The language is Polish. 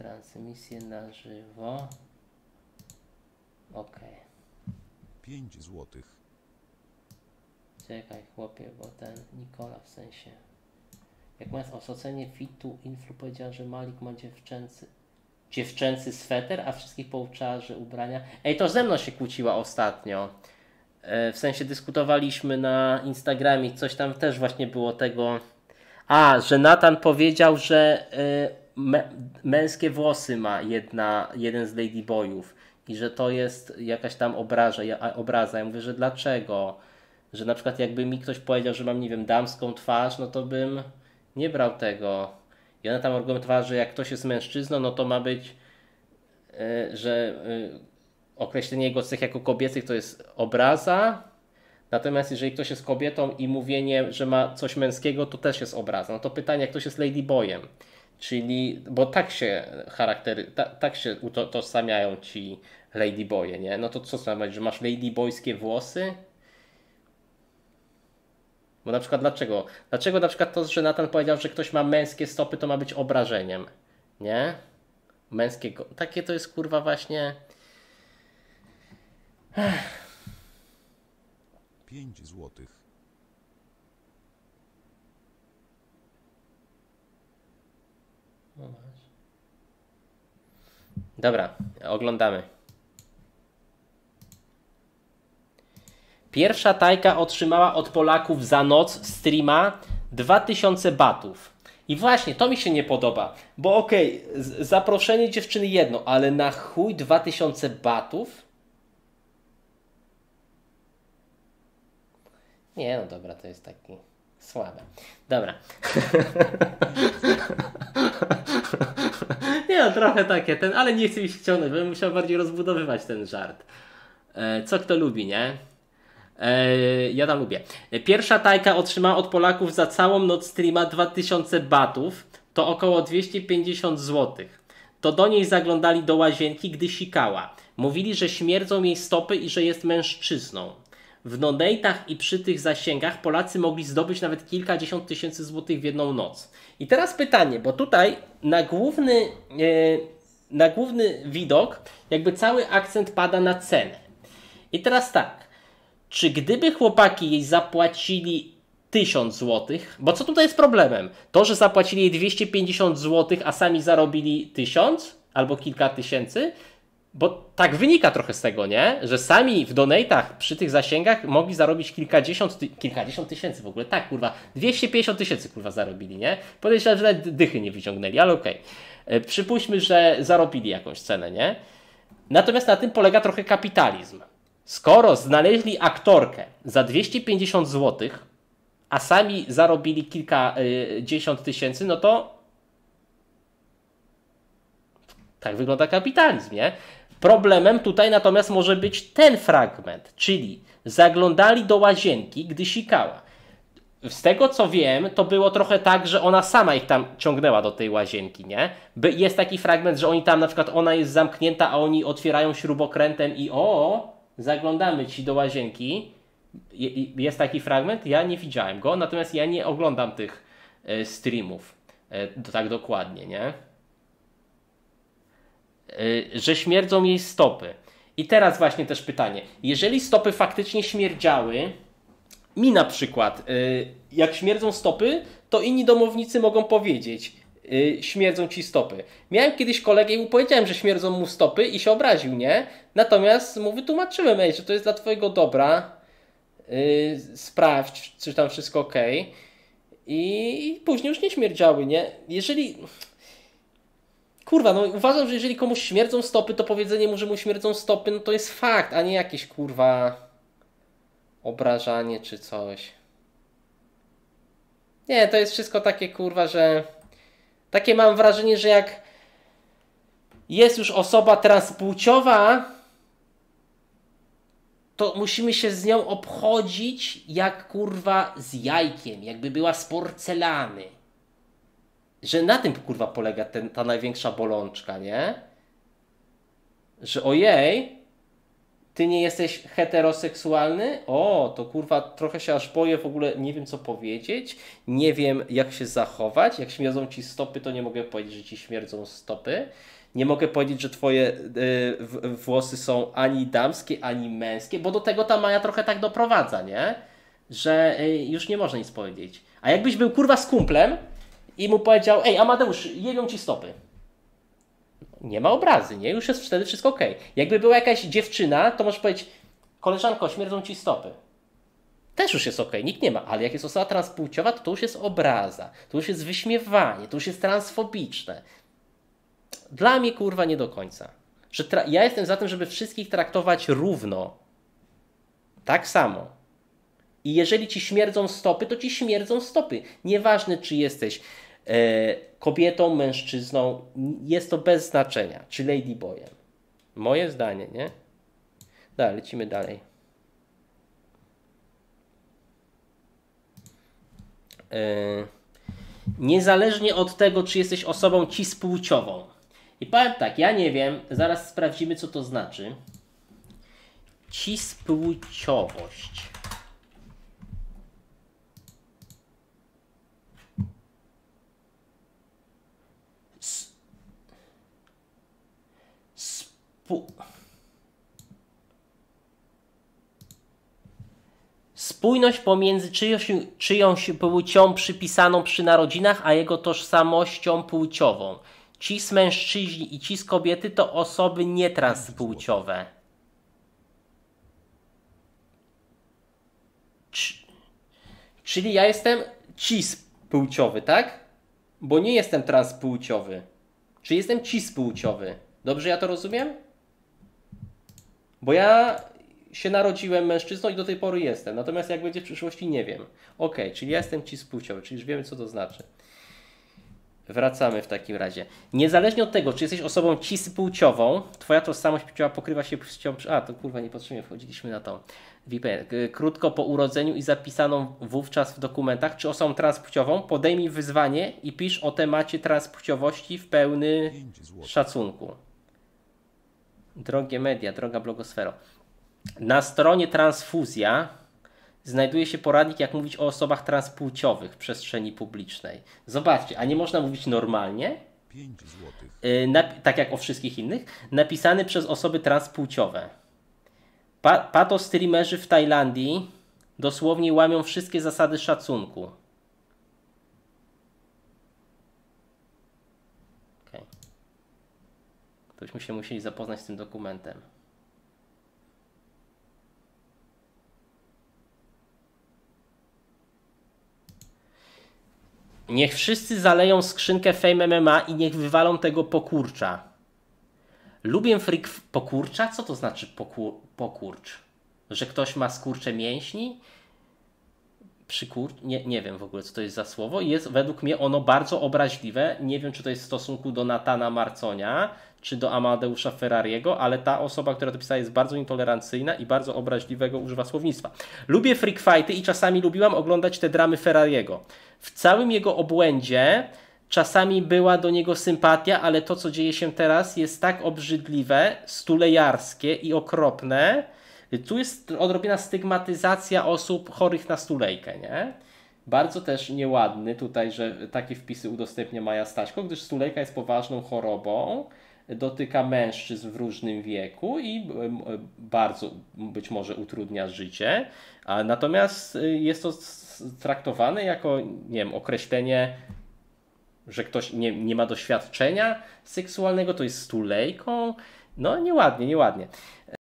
transmisję na żywo. Ok. 5 złotych. Czekaj chłopie, bo ten Nikola w sensie. Jak masz osocenie fitu, influ powiedział, że Malik ma dziewczęcy sweter, a wszystkich pouczała, że ubrania. Ej, to ze mną się kłóciła ostatnio. W sensie dyskutowaliśmy na Instagramie, coś tam też właśnie było tego. Że Nathan powiedział, że męskie włosy ma jeden z ladyboyów i że to jest jakaś tam obraza. Ja mówię, że dlaczego? Że na przykład jakby mi ktoś powiedział, że mam, nie wiem, damską twarz, no to bym nie brał tego. I ona tam argumentowała, że jak ktoś jest mężczyzną, no to ma być, że określenie jego cech jako kobiecych to jest obraza. Natomiast jeżeli ktoś jest kobietą i mówienie, że ma coś męskiego, to też jest obraza. No to pytanie, jak ktoś jest ladyboyem. Czyli, bo tak się tak się utożsamiają ci ladyboye, nie? No to co znaczy, że masz ladyboyskie włosy? Bo na przykład dlaczego? Dlaczego na przykład to, że Nathan powiedział, że ktoś ma męskie stopy, to ma być obrażeniem? Nie? Męskiego. Takie to jest kurwa właśnie. 5 złotych. Dobra, oglądamy. Pierwsza Tajka otrzymała od Polaków za noc streama 2000 batów. I właśnie, to mi się nie podoba. Bo okej, zaproszenie dziewczyny jedno, ale na chuj 2000 batów? Nie, no dobra, to jest taki słabe. Dobra. Nie no, trochę takie ale nie chcę mi się ciągnąć, bym musiał bardziej rozbudowywać ten żart. Co kto lubi, nie? Ja tam lubię. Pierwsza Tajka otrzymała od Polaków za całą noc streama 2000 batów, to około 250 zł. To do niej zaglądali do łazienki, gdy sikała. Mówili, że śmierdzą jej stopy i że jest mężczyzną. W donate'ach i przy tych zasięgach Polacy mogli zdobyć nawet kilkadziesiąt tysięcy złotych w jedną noc. I teraz pytanie, bo tutaj na główny widok jakby cały akcent pada na cenę. I teraz tak, czy gdyby chłopaki jej zapłacili 1000 złotych, bo co tutaj jest problemem? To, że zapłacili jej 250 złotych, a sami zarobili 1000 albo kilka tysięcy, bo tak wynika trochę z tego, nie? Że sami w donate'ach przy tych zasięgach mogli zarobić kilkadziesiąt tysięcy w ogóle. Tak, kurwa, 250 tysięcy kurwa zarobili, nie? Podejrzewam, że nawet dychy nie wyciągnęli, ale okej. Przypuśćmy, że zarobili jakąś cenę, nie? Natomiast na tym polega trochę kapitalizm. Skoro znaleźli aktorkę za 250 złotych, a sami zarobili kilkadziesiąt tysięcy, no to tak wygląda kapitalizm, nie? Problemem tutaj natomiast może być ten fragment, czyli zaglądali do łazienki, gdy sikała. Z tego co wiem, to było trochę tak, że ona sama ich tam ciągnęła do tej łazienki, nie? Jest taki fragment, że oni tam na przykład ona jest zamknięta, a oni otwierają śrubokrętem i zaglądamy ci do łazienki. Jest taki fragment? Ja nie widziałem go, natomiast ja nie oglądam tych streamów tak dokładnie, nie? Że śmierdzą jej stopy. I teraz właśnie też pytanie. Jeżeli stopy faktycznie śmierdziały, mi na przykład, jak śmierdzą stopy, to inni domownicy mogą powiedzieć, śmierdzą ci stopy. Miałem kiedyś kolegę i mu powiedziałem, że śmierdzą mu stopy i się obraził, nie? Natomiast mu wytłumaczyłem, że to jest dla twojego dobra, sprawdź, czy tam wszystko ok. I później już nie śmierdziały, nie? Jeżeli... Kurwa, no uważam, że jeżeli komuś śmierdzą stopy, to powiedzenie mu, że mu śmierdzą stopy, no to jest fakt, a nie jakieś kurwa obrażanie czy coś. Nie, to jest wszystko takie kurwa, że takie mam wrażenie, że jak jest już osoba transpłciowa, to musimy się z nią obchodzić jak kurwa z jajkiem, jakby była z porcelany. Że na tym kurwa polega ta największa bolączka, nie? Że ojej, Ty nie jesteś heteroseksualny? O, to kurwa, trochę się aż boję, w ogóle nie wiem co powiedzieć, nie wiem jak się zachować, jak śmierdzą ci stopy, to nie mogę powiedzieć, że ci śmierdzą stopy, nie mogę powiedzieć, że twoje włosy są ani damskie, ani męskie, bo do tego ta Maja trochę tak doprowadza, nie? Że już nie można nic powiedzieć. A jakbyś był kurwa z kumplem i mu powiedział, ej Amadeusz, jebią ci stopy. Nie ma obrazy, nie? Już jest wtedy wszystko okej. Jakby była jakaś dziewczyna, to możesz powiedzieć, koleżanko, śmierdzą ci stopy. Też już jest okej, nikt nie ma, ale jak jest osoba transpłciowa, to już jest obraza, to już jest wyśmiewanie, to już jest transfobiczne. Dla mnie kurwa nie do końca. Że ja jestem za tym, żeby wszystkich traktować równo. Tak samo. I jeżeli ci śmierdzą stopy, to ci śmierdzą stopy. Nieważne, czy jesteś kobietą, mężczyzną, jest to bez znaczenia. Czy ladyboyem. Moje zdanie, nie? Dalej, lecimy dalej. Niezależnie od tego, czy jesteś osobą cispłciową. I powiem tak, ja nie wiem, zaraz sprawdzimy, co to znaczy. Cispłciowość. Spójność pomiędzy czyjąś płcią przypisaną przy narodzinach, a jego tożsamością płciową. Cis mężczyźni i cis kobiety to osoby nietranspłciowe. Czyli ja jestem cispłciowy, tak? Bo nie jestem transpłciowy. Czy jestem cispłciowy? Dobrze ja to rozumiem? Bo ja się narodziłem mężczyzną i do tej pory jestem. Natomiast jak będzie w przyszłości, nie wiem. Okej, czyli ja jestem cispłciowy, czyli już wiemy, co to znaczy. Wracamy w takim razie. Niezależnie od tego, czy jesteś osobą cispłciową, twoja tożsamość płciowa pokrywa się płcią... A, to kurwa, niepotrzebnie wchodziliśmy na to. VPN. Krótko po urodzeniu i zapisaną wówczas w dokumentach, czy osobą transpłciową, podejmij wyzwanie i pisz o temacie transpłciowości w pełny szacunku. Drogie media, droga blogosfero. Na stronie Transfuzja znajduje się poradnik, jak mówić o osobach transpłciowych w przestrzeni publicznej. Zobaczcie, a nie można mówić normalnie? 5 złotych. Tak jak o wszystkich innych. Napisany przez osoby transpłciowe. Patostreamerzy w Tajlandii dosłownie łamią wszystkie zasady szacunku. Okay. To byśmy się musieli zapoznać z tym dokumentem. Niech wszyscy zaleją skrzynkę Fame MMA i niech wywalą tego pokurcza. Lubię freak... Pokurcza? Co to znaczy pokurcz? Że ktoś ma skurcze mięśni? Nie wiem w ogóle, co to jest za słowo. Jest według mnie ono bardzo obraźliwe. Nie wiem, czy to jest w stosunku do Natana Marconia, czy do Amadeusza Ferrariego, ale ta osoba, która to pisała, jest bardzo intolerancyjna i bardzo obraźliwego używa słownictwa. Lubię freak fighty i czasami lubiłam oglądać te dramy Ferrariego. W całym jego obłędzie czasami była do niego sympatia, ale to, co dzieje się teraz, jest tak obrzydliwe, stulejarskie i okropne. Tu jest odrobina stygmatyzacja osób chorych na stulejkę, nie? Bardzo też nieładny tutaj, że takie wpisy udostępnia Maja Staśko, gdyż stulejka jest poważną chorobą, dotyka mężczyzn w różnym wieku i bardzo być może utrudnia życie. Natomiast jest to traktowane jako, nie wiem, określenie, że ktoś nie ma doświadczenia seksualnego, to jest stulejką. No nieładnie, nieładnie.